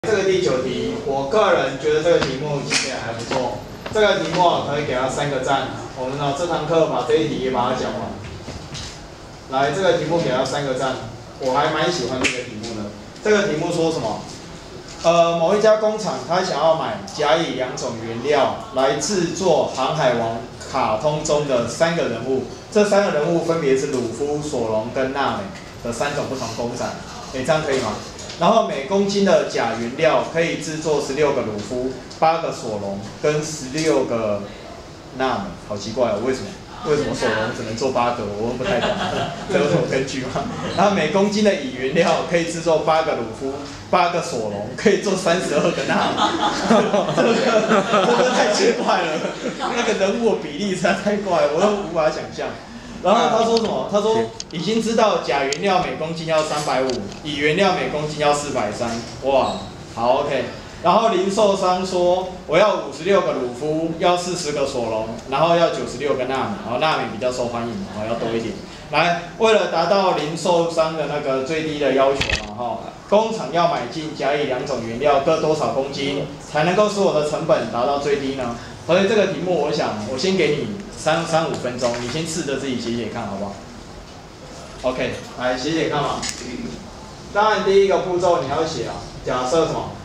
这个第9题，我个人觉得这个题目其实也还不错。这个题目可以给它3个赞。我们这堂课把这一题也把它讲完。来，这个题目给它3个赞，我还蛮喜欢这个题目的。这个题目说什么？某一家工厂他想要买甲乙2种原料来制作《航海王》卡通中的3个人物。这3个人物分别是鲁夫、索隆跟娜美的3种不同公仔。这样可以吗？然后每公斤的钾原料可以制作16个鲁夫、8个索隆跟16个娜美。好奇怪哦，为什么？为什么索隆只能做8个？我不太懂，这有什么根据吗？然后每公斤的乙原料可以制作8个鲁夫、8个索隆，可以做32个娜美。这个太奇怪了，那个人物的比例实在太怪了，我都无法想象。然后他说什么？他说已经知道钾原料每公斤要350，乙原料每公斤要430。哇，好 OK。然后零售商说我要56个鲁夫，要40个索隆，然后要96个娜美。然后娜美比较受欢迎，然后要多一点。来，为了达到零售商的那个最低的要求嘛，哈，工厂要买进甲乙2种原料各多少公斤，才能够使我的成本达到最低呢？所以这个题目，我想我先给你3、5分钟，你先试着自己写写看，好不好 ？OK， 来写写看嘛。当然，第一个步骤你要写啊，假设什么？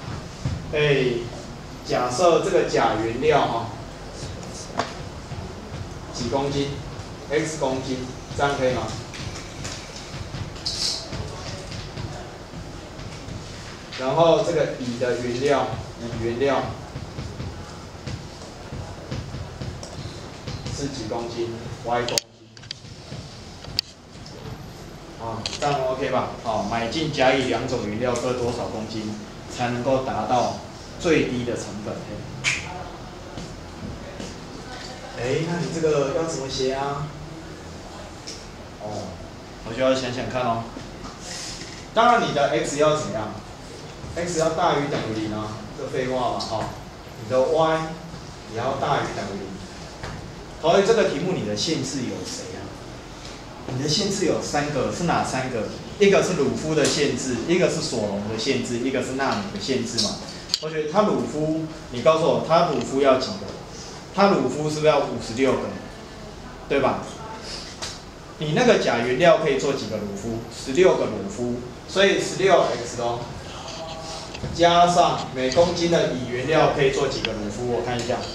假设这个钾原料哈，几公斤 ，x 公斤，这样可以吗？然后这个乙的原料，是几公斤 ？y 公斤。啊，这样 OK 吧？好，买进甲乙2种原料各多少公斤，才能够达到最低的成本？那你这个要怎么写啊？我就要想想看哦。当然，你的 x 要怎么样 ？x 要大于等于0啊，这废话嘛，你的 y 也要大于等于0。所以这个题目你的限制有谁啊？你的限制有3个，是哪3个？一个是鲁夫的限制，一个是索隆的限制，一个是娜美的限制嘛。同学，他鲁夫，你告诉我，他鲁夫要几个？他鲁夫是不是要56个？对吧？你那个钾原料可以做几个鲁夫？16个鲁夫，所以16x 哦，加上每公斤的乙原料可以做几个鲁夫？我看一下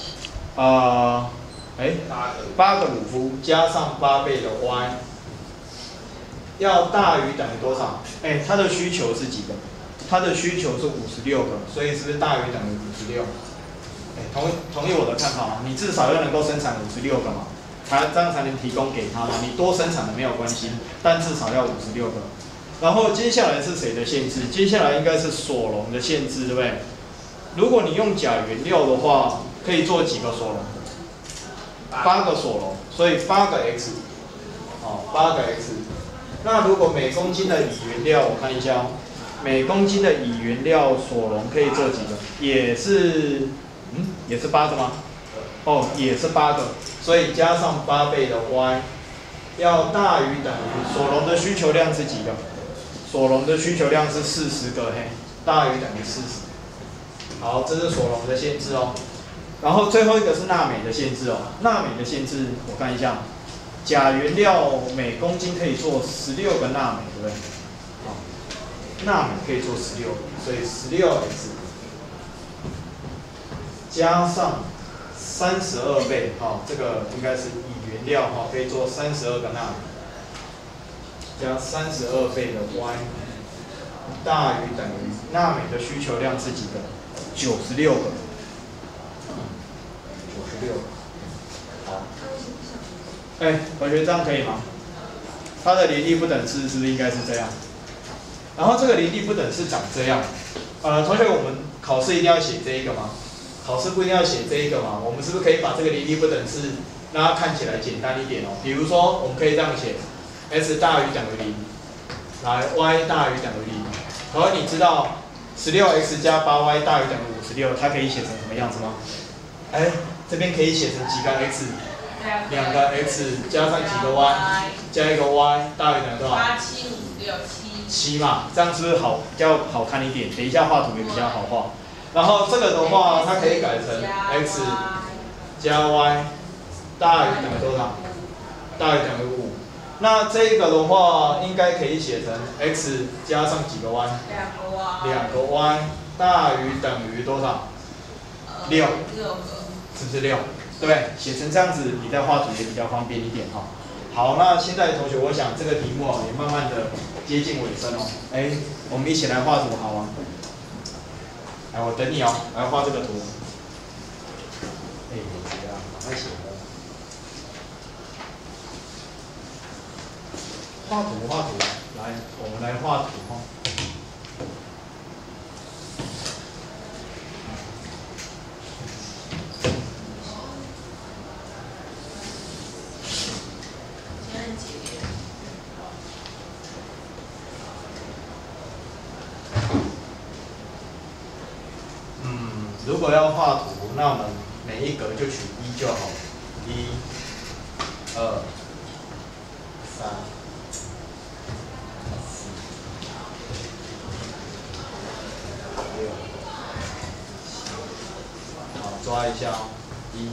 ，8个鲁夫加上8倍的 y。要大于等于多少？它的需求是几个？它的需求是56个，所以是不是大于等于56？同意我的看法吗？你至少要能够生产56个嘛，这样才能提供给他嘛。你多生产的没有关系，但至少要56个。然后接下来是谁的限制？接下来应该是索隆的限制，对不对？如果你用钾原料的话，可以做几个索隆？8个索隆，所以8个 x， 8个 x。那如果每公斤的乙原料，我看一下每公斤的乙原料索隆可以做几个？也是8个吗？也是8个，所以加上8倍的 y， 要大于等于索隆的需求量是几个？索隆的需求量是40个，大于等于40。好，这是索隆的限制哦。然后最后一个是娜美的限制哦。娜美的限制，我看一下。钾原料每公斤可以做16个娜美，对不对？娜美可以做16个，所以16x 加上32倍，这个应该是乙原料，可以做32个娜美，加32倍的 y 大于等于娜美的需求量是几个？96个，96个。好。同学这样可以吗？它的联立不等式是不是应该是这样？然后这个联立不等式长这样。同学，我们考试一定要写这一个吗？考试不一定要写这一个吗？我们是不是可以把这个联立不等式让它看起来简单一点哦？比如说，我们可以这样写 ：s 大于等于0，来 y 大于等于0。然后你知道16x 加8y 大于等于56，它可以写成什么样子吗？这边可以写成几个 x？ 2个 x 加上几个 y， 加一个 y 大于等于多少？ 7嘛，这样是不是比较好看一点？等一下画图也比较好画。然后这个的话，它可以改成 x 加 y 大于等于多少？大于等于5。那这个的话，应该可以写成 x 加上几个 y？ 2个 y 大于等于多少？6，是不是6？对不对？写成这样子，你在画图也比较方便一点哈。好，那现在同学，我想这个题目也慢慢的接近尾声哦。我们一起来画图好吗？来，我等你哦，来画这个图。这样，赶快写哦。画图，来，我们来画图哈。如果要画图，那我们每一格就取1就好了。1、2、3、4、6、7，好，抓一下哦。1、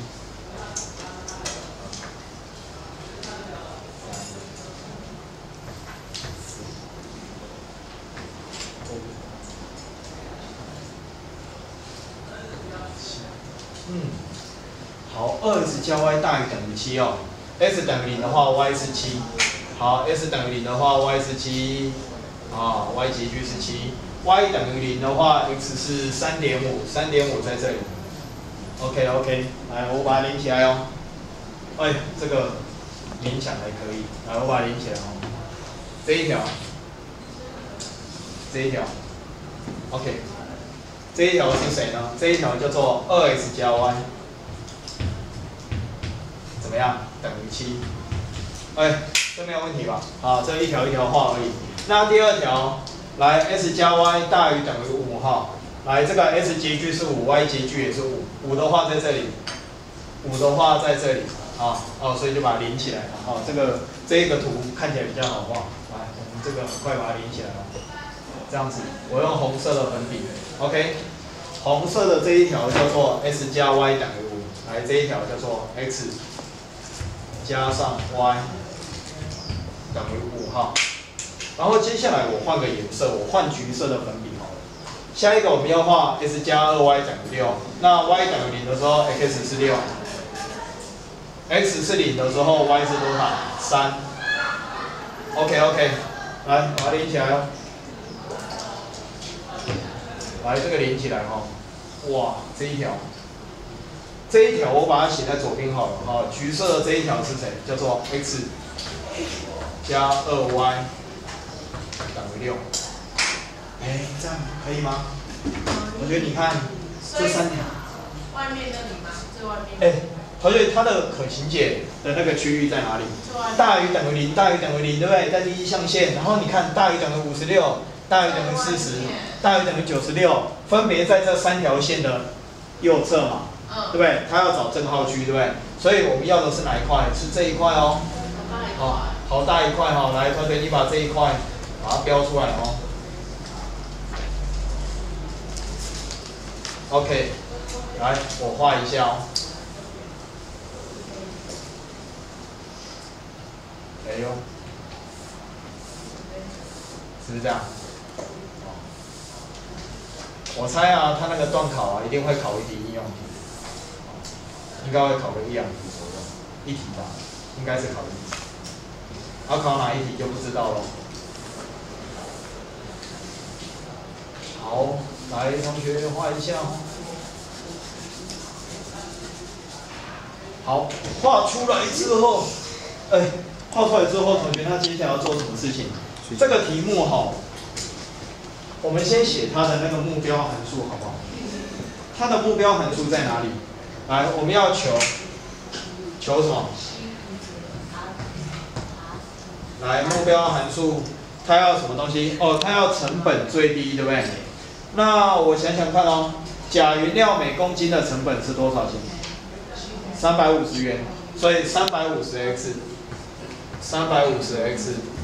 好，2x 加 y 大于等于7哦。x 等于0的话 ，y 是7。好 ，x 等于0的话 ，y 是7。啊 ，y 截距是7。y 等于0的话 ，x 是3.5，3.5在这里。OK， 来，我把它连起来哦。这个勉强还可以。来，我把它连起来哦。这一条 ，OK。这一条是谁呢？这一条叫做2x 加 y。怎么样？等于7。这没有问题吧？好，这一条一条画而已。那第二条，来 x 加 y 大于等于5哈。来，这个 x 截距是5，y 截距也是5。5的话在这里，5的话在这里啊。所以就把它连起来了。这一个图看起来比较好画。来，我们这个很快把它连起来了。这样子，我用红色的粉笔 ，OK。红色的这一条叫做 x 加 y 等于5，来这一条叫做 x 加上 y 等于5哈。然后接下来我换个颜色，我换橘色的粉笔好了。下一个我们要画 x 加 2y 等于6，那 y 等于0的时候 x 是6 ，x 是0的时候 y 是多少？3。OK， 来把它连起来哦。来，这个连起来哈。哇，这一条我把它写在左边好了哈。橘色的这一条是谁？叫做 x 加 2y 等于6。这样可以吗？我觉得你看这3条。 外面那里吗？最外面。 同学，它的可行解的那个区域在哪里？大于等于0，大于等于0，对不对？在第一象限，然后你看大于等于56，大于等于40，大于等于96，分别在这3条线的右侧嘛，对不对？它要找正号区，对不对？所以我们要的是哪一块？是这一块哦。好大一块哈，来，同学你把这一块把它标出来哦。OK， 来我画一下哦。是不是这样？我猜啊，他那个段考啊，一定会考一题应用题，应该会考个1、2题左右，1题吧，应该是考1题。要考哪一题就不知道了。好，来同学画一下哦。好，画出来之后，同学他接下来要做什么事情？这个题目哈，我们先写它的那个目标函数，好不好？它的目标函数在哪里？来，我们要求什么？来，目标函数它要什么东西？它要成本最低，对不对？那我想想看哦，钾原料每公斤的成本是多少钱？350元，所以350x，350x